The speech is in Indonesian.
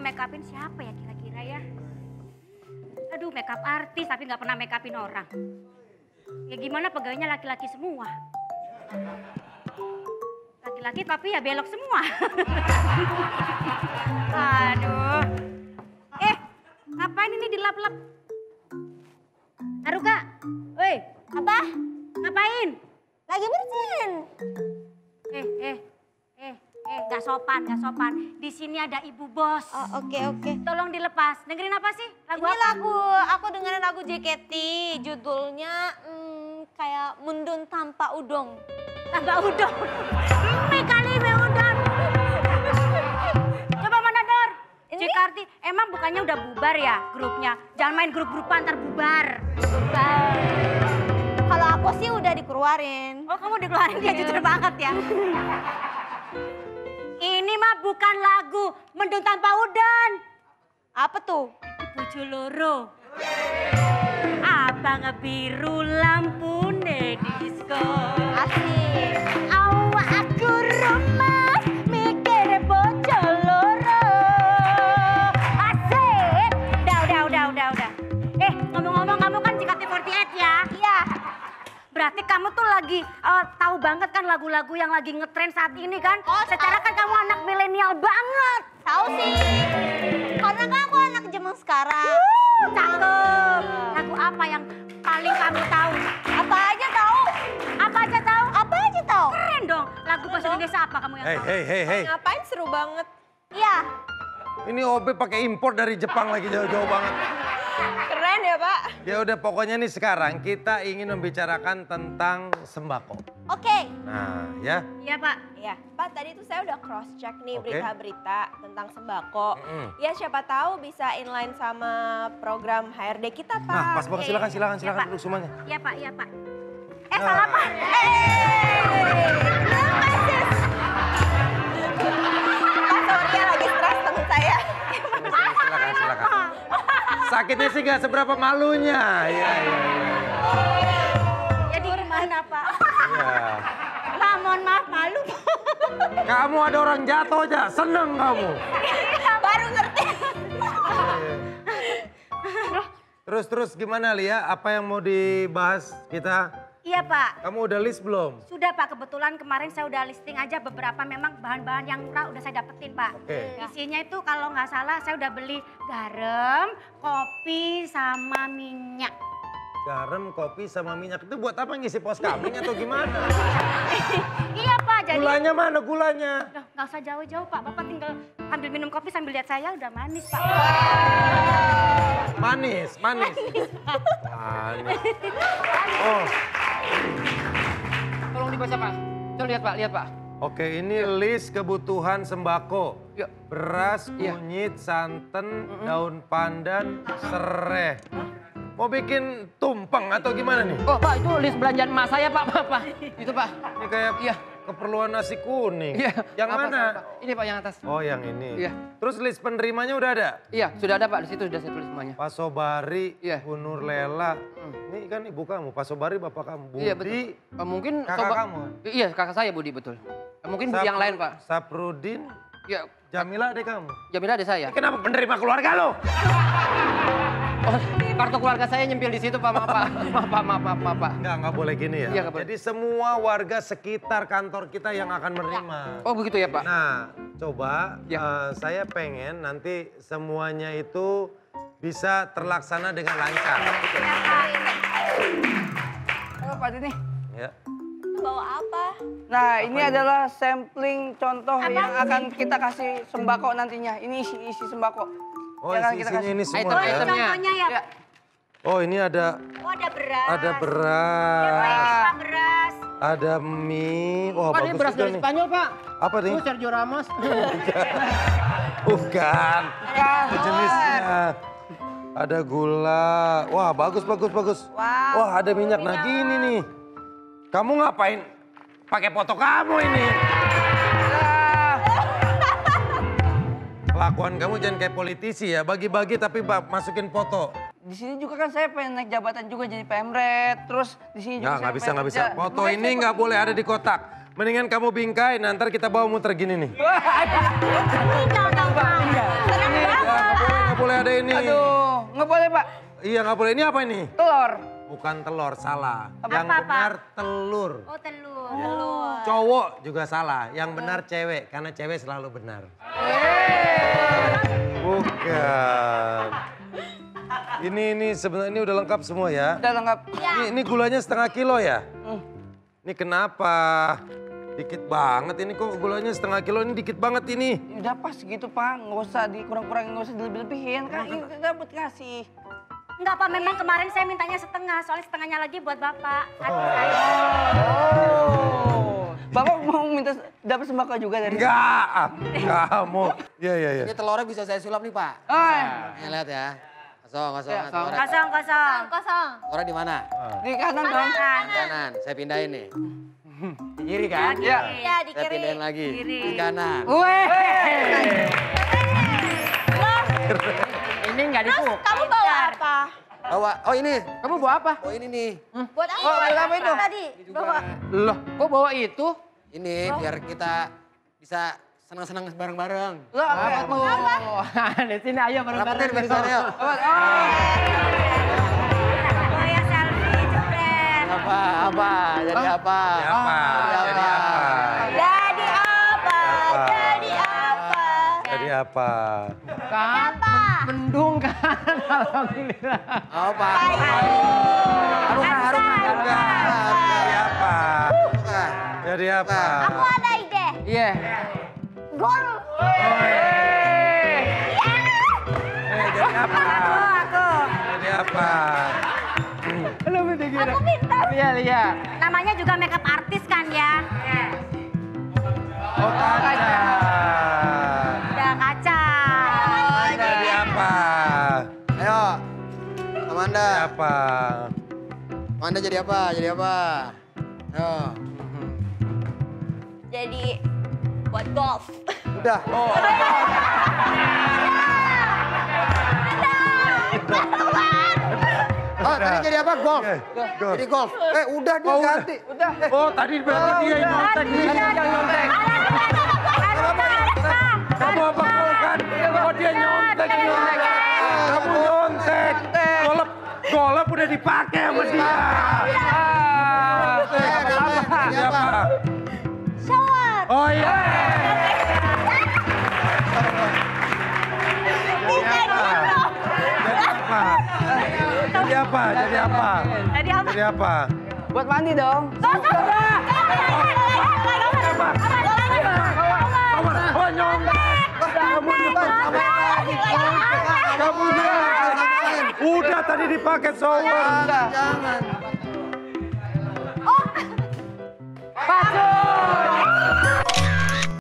make upin siapa ya kira-kira ya? Aduh, make up artis tapi nggak pernah make upin orang. Ya gimana pegawainya laki-laki semua. Laki-laki tapi ya belok semua. Aduh. Ngapain ini dilap-lap? Haruka, woi. Apa? Ngapain? Lagi bersihin. Gak sopan, gak sopan. Di sini ada ibu bos. Oh, oke. Tolong dilepas. Dengerin apa sih? Lagu Ini apa? aku dengerin lagu JKT. Judulnya kayak Mundun Tanpa Udong. Tanpa udon. Mie kali, mie udon. Coba mana Dor? Ini? JKT, emang bukannya udah bubar ya grupnya? Jangan main grup-grupan ntar bubar. Kalau aku sih udah dikeluarin. Oh kamu dikeluarin dia jujur banget ya. Ini mah bukan lagu Mendung Tanpa Udan. Apa tuh? Bojo loro. Abang biru lampune disko. Asik. Awak aku remas mikir bojo loro. Asik. Udah. Ngomong-ngomong kamu kan JKT48 ya? Iya. Berarti kamu tuh lagi tahu banget kan lagu-lagu yang lagi ngetren saat ini kan? Oh, secara kan kamu anak milenial banget. Tahu sih. Karena kan aku anak zaman sekarang. Cakep. Lagu apa yang paling kamu tahu? Apa aja tahu? Apa aja tahu? Apa aja tahu? Keren dong. Lagu bahasa Indonesia apa kamu yang tahu? Hey. Ngapain seru banget? Iya. Ini OB pakai impor dari Jepang lagi jauh-jauh banget. Keren ya, Pak? Ya udah pokoknya nih sekarang kita ingin membicarakan tentang sembako. Oke. Nah ya. Iya Pak. Iya, Pak tadi tuh saya udah cross check nih Oke. berita-berita tentang sembako. Mm-mm. Ya siapa tahu bisa inline sama program HRD kita Pak. Nah pas banget Iya, silakan Pak. duduk semuanya. Iya Pak. Nah. Salah Pak. Pak sorry lagi stres temen saya. Silakan. Sakitnya sih nggak seberapa malunya. Iya. Jadi gimana Pak? Iya. Pak mohon maaf malu. Kamu ada orang jatuh aja, seneng kamu. Baru ngerti. Terus gimana Lia? Apa yang mau dibahas kita? Iya Pak. Kamu udah list belum? Sudah Pak, kebetulan kemarin saya udah listing aja beberapa memang bahan-bahan yang murah udah saya dapetin Pak. Oke. Isinya itu kalau nggak salah saya udah beli garam, kopi, sama minyak. Garam, kopi, sama minyak. Itu buat apa ngisi pos kambing atau gimana? Iya Pak, jadi... Gulanya mana gulanya? Loh, nggak usah jauh-jauh Pak, Bapak tinggal ambil minum kopi sambil lihat saya udah manis Pak. Manis. Oh, Tolong dibaca Pak. Coba lihat Pak. oke ini list kebutuhan sembako. Yuk. Beras, Iya. kunyit, santan, daun pandan, serai. Mau bikin tumpeng atau gimana nih? Oh Pak, itu list belanjaan emak saya Pak. Itu Pak. Ini kayak Iya. keperluan nasi kuning. Iya. Yang Apa, mana? Pak? Ini Pak yang atas. Oh yang ini. Iya. Terus list penerimanya udah ada? Iya, sudah ada Pak. Di situ sudah saya tulis semuanya. Pak Sobari, Iya. Bu Nur Lela. Ini kan ibu kamu, Pak Sobari bapak kamu. Budi, Iya betul. Mungkin kakak kamu kan? Iya, kakak saya Budi betul. Mungkin Budi yang lain Pak. Saprudin, Iya, Jamila adek kamu. Jamila ada saya. Ini kenapa penerima keluarga lo? Oh, kartu keluarga saya nyempil di situ Pak. Maaf Pak. Enggak boleh gini ya. Iya, nggak boleh. Jadi semua warga sekitar kantor kita yang akan menerima. Oh begitu ya Pak. Nah, coba Ya. saya pengen nanti semuanya itu bisa terlaksana dengan lancar. Oh, Pak ini. Ya. Bawa apa? Nah, ini adalah sampling contoh yang akan kita kasih sembako nantinya. Ini isi sembako. Oh, Yang akan kita isinya kasih. ini semua Item, ya. item. Contohnya ya, Ya. Oh, ini ada oh ada beras. beras, Pak, beras. ada mie. Wah, Oh, ini bagus beras juga dari nih. Spanyol Pak. Apa nih? Oh, Sergio Ramos. Bukan. Itu jenisnya. Ada gula. Wah, bagus. Wah, ada minyak. Nah, gini nih. Kamu ngapain pakai foto kamu ini? Kelakuan kamu jangan kayak politisi ya. Bagi-bagi tapi masukin foto. Di sini juga kan saya pengen naik jabatan juga jadi Pemret. Terus di sini juga Nggak bisa, pengen nggak bisa. kerja. Foto Makanya ini saya- nggak boleh ada di kotak. Mendingan kamu bingkai, nanti kita bawa muter gini nih. Wah, ada. Tahu. Ini. Nggak boleh ada ini. Aduh, nggak boleh Pak. Iya nggak boleh. Ini apa ini? Telur. Bukan telur, salah. Apa, Yang apa? benar telur. Oh telur. Cowok juga salah. Yang benar cewek, karena cewek selalu benar. Bukan. Ini sebenarnya ini udah lengkap semua ya. Udah lengkap. Ini gulanya setengah kilo ya? Ini kenapa? Dikit banget ini kok gulanya setengah kilo ini dikit banget ini. Udah pas gitu Pak, nggak usah dikurang-kurangin, nggak usah dilebih-lebihin. Kan ini dapat kasih. Enggak Pak, memang kemarin saya mintanya setengah, soalnya setengahnya lagi buat Bapak. Aduh saya. Bapak mau minta dapat sembako juga dari Enggak, kamu. Iya. Ini telurnya bisa saya sulap nih Pak. Oh, Nih lihat ya. Kosong. Ya, Telurnya. Kosong. Telurnya di mana? di kanan dong. Kanan. Saya pindahin nih. Di kiri kan? Iya. Ya di Saya kiri. pindahin lagi. Kiri. Di kanan. Ini nggak Terus kamu bawa apa? Bawa. Oh ini. Kamu bawa apa? Oh ini nih. Buat apa? Oh, buat apa itu? Tadi bawa. Loh, kok bawa itu? Ini biar kita bisa senang-senang bareng-bareng. Lo apa? Oh, di sini ayo bareng-bareng. Rapetin biar yuk. Oh ya selfie, jebret. Apa? Jadi apa? Jadi apa? Jadi apa? Jadi apa? Jadi apa? Kan, mendung kan, alhamdulillah. Apa? Jadi apa? Jadi apa? Aku ada ide. Iya. Gol. Jadi apa? Aku. Jadi apa? Aku minta. Iya. Namanya juga makeup artis kan ya? Oh kaca. Udah kaca. Jadi apa? Ayo. Amanda. Jadi apa? Amanda jadi apa? Jadi apa? Ayo. Jadi buat golf. Udah. Oh. Oh, tadi jadi apa? Golf. Golf. Jadi golf. Udah dia ganti. Oh tadi berarti dia yang nyontek. Kamu apa kan? Oh dia nyontek. Kamu nyontek. Golep udah dipakai sama dia. Jadi apa? Shower. Oh iya. Jadi apa? Jadi apa? Jadi apa? Buat mandi dong. Oh nyontek. Kamu udah tadi dipakai shower. Jangan. Pasu.